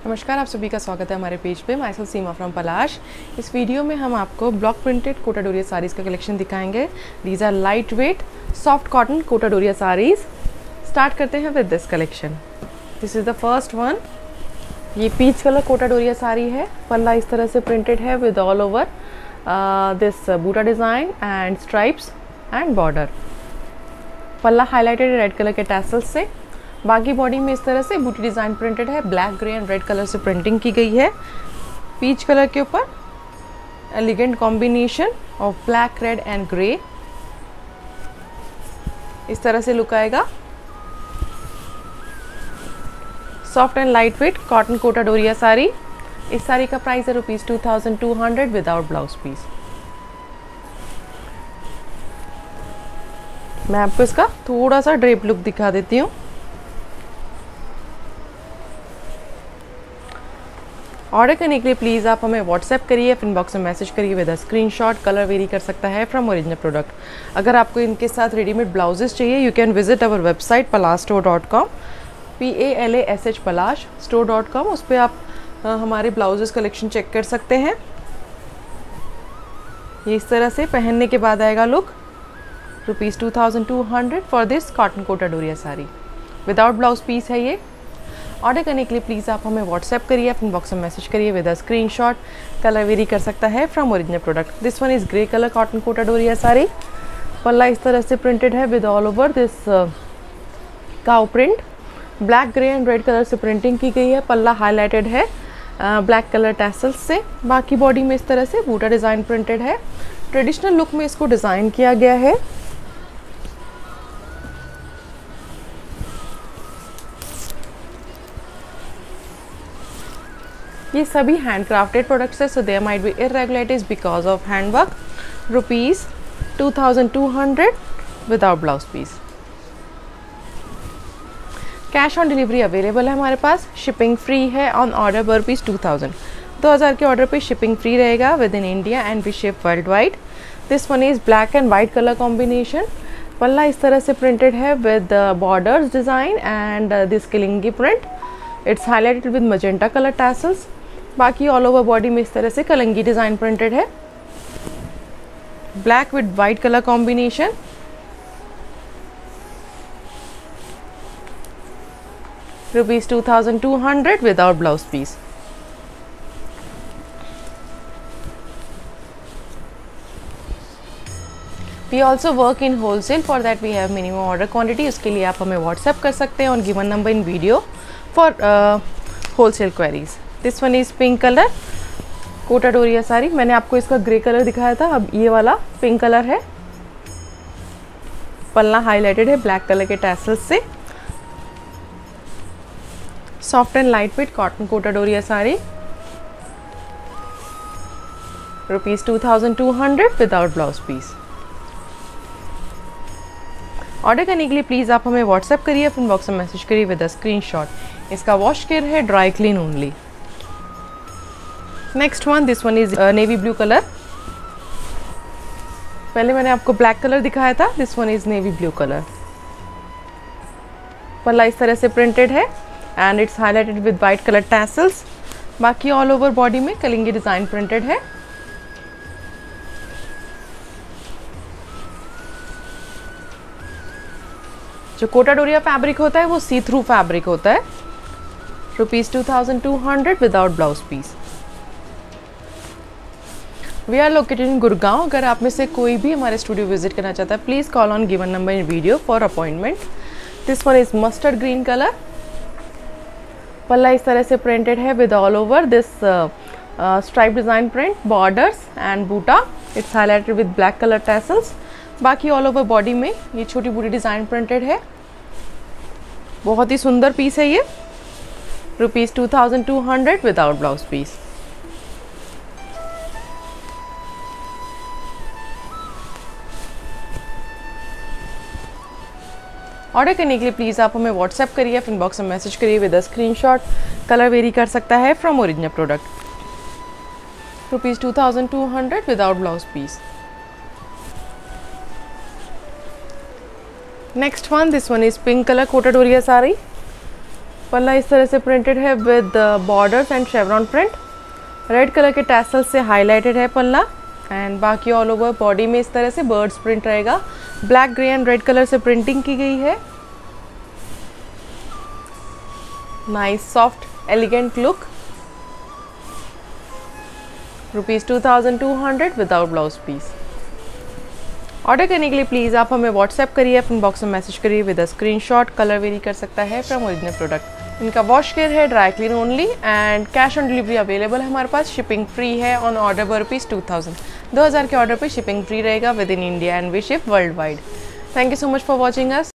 नमस्कार, आप सभी का स्वागत है हमारे पेज पे। Myself Seema from Palash. इस वीडियो में हम आपको ब्लॉक प्रिंटेड कोटा डोरिया साड़ीज़ का कलेक्शन दिखाएंगे। These are light weight soft cotton Kota Doria saris. Start करते हैं with this collection. This is the first one. ये पीच कलर कोटा डोरिया साड़ी है। पल्ला इस तरह से प्रिंटेड है विद ऑल ओवर दिस बूटा design and stripes and border. पल्ला हाईलाइटेड रेड कलर के टैसल्स से। बाकी बॉडी में इस तरह से बूटी डिज़ाइन प्रिंटेड है। Black grey and red colour से प्रिंटिंग की गई है। पीच कलर के ऊपर elegant combination of black red and grey. इस तरह से लुक आएगा। Soft and light weight cotton Kota Doria sari. इस साड़ी का प्राइस है ₹2200 विदाउट ब्लाउज पीस। मैं आपको इसका थोड़ा सा ड्रेप लुक दिखा देती हूँ। ऑर्डर करने के लिए प्लीज़ आप हमें व्हाट्सएप करिए, फिर इनबॉक्स में मैसेज करिए with a screenshot. Colour vary कर सकता है फ्रॉम ओरिजिनल प्रोडक्ट। अगर आपको इनके साथ रेडीमेड ब्लाउजेस चाहिए, you can visit our website palashstore.com, PALASH palashstore.com। उस पर आप हमारे ब्लाउजेस कलेक्शन चेक कर सकते हैं। ये इस तरह से पहनने के बाद आएगा look. ₹2200 for this cotton Kota Doria sari. Without blouse piece है ये। ऑर्डर करने के लिए प्लीज़ आप हमें व्हाट्सएप करिए, अपने बॉक्स में मैसेज करिए with a screenshot. Colour vary कर सकता है from original product. This one is grey colour cotton Kota Doria sari. पल्ला इस तरह से प्रिंटेड है with all over this cow print. Black grey and red colour से प्रिंटिंग की गई है। पल्ला हाईलाइटेड है ब्लैक कलर टैसल्स से। बाकी बॉडी में इस तरह से बूटा डिज़ाइन प्रिंटेड है। ट्रेडिशनल लुक में इसको डिज़ाइन किया गया है। ये सभी हैंड क्राफ्टेड प्रोडक्ट्स है, so there might be irregularities because of hand work. ₹2200 without blouse piece. Cash on delivery available है हमारे पास। शिपिंग फ्री है ऑन ऑर्डर पर ₹2000। 2000 के ऑर्डर पे शिपिंग फ्री रहेगा with in India and we ship world wide. This one is black and white colour combination. पल्ला इस तरह से प्रिंटेड है with borders design and this किलिंगी print. It's highlighted with magenta colour tassels. बाकी all over body में इस तरह से कलंगी डिज़ाइन प्रिंटेड है। Black with white colour combination. ₹2200 without blouse piece. We also work in wholesale. For that we have minimum order quantity. उसके लिए आप हमें व्हाट्सएप कर सकते हैं on given number in video for wholesale queries. This one is pink colour Kota Doria sari. मैंने आपको इसका ग्रे कलर दिखाया था, अब ये वाला पिंक कलर है। पल्ला हाईलाइटेड है ब्लैक कलर के टैसल्स से। Soft and light weight cotton Kota Doria sari. ₹2200 without blouse piece. Order करने के लिए प्लीज़ आप हमें व्हाट्सएप करिए, फिर बॉक्स में मैसेज करिए विद अ स्क्रीनशॉट। इसका वॉश केयर है, dry clean only. Next one, this one is navy blue colour. पहले मैंने आपको ब्लैक कलर दिखाया था। This one is navy blue colour. पल्ला इस तरह से प्रिंटेड है and it's highlighted with white colour tassels. बाकी ऑल ओवर बॉडी में कलिंगी डिज़ाइन प्रिंटेड है। जो कोटा डोरिया फैब्रिक होता है वो सी थ्रू फैब्रिक होता है। ₹2200 without blouse piece. We are located in Gurgaon. अगर आप में से कोई भी हमारे स्टूडियो विजिट करना चाहता है, please call on given number in video for appointment. This one is mustard green colour. पल्ला इस तरह से प्रिंटेड है with all over this stripe design print, borders and बूटा। It's highlighted with black colour tassels. बाकी all over body में ये छोटी बूटी डिज़ाइन प्रिंटेड है। बहुत ही सुंदर पीस है ये। ₹2200 विदाउट ब्लाउज पीस। ऑर्डर करने के लिए प्लीज़ आप हमें व्हाट्सएप करिए, फिर बॉक्स में मैसेज करिए with a screenshot. Colour vary कर सकता है from original product. ₹2200 without blouse piece. Next one, this one is pink color coated Oriya sari. पल्ला इस तरह से प्रिंटेड है with borders and chevron print. Red colour के टैसल से हाईलाइटेड है पल्ला एंड बाकी ऑल ओवर बॉडी में इस तरह से बर्ड्स प्रिंट रहेगा। Black, grey and red colour से प्रिंटिंग की गई है। Nice soft elegant look. ₹2200 without blouse piece. Order करने के लिए प्लीज़ आप हमें व्हाट्सएप करिए, अपने बॉक्स में मैसेज करिए with a screenshot. Colour vary कर सकता है फ्रॉम ओरिजिनल प्रोडक्ट। इनका वॉश केयर है, dry clean only and cash on delivery available है हमारे पास। शिपिंग फ्री है ऑन ऑर्डर पर ₹2000। 2000 के ऑर्डर पर शिपिंग फ्री रहेगा with in India and we ship world wide. Thank you so much for watching us.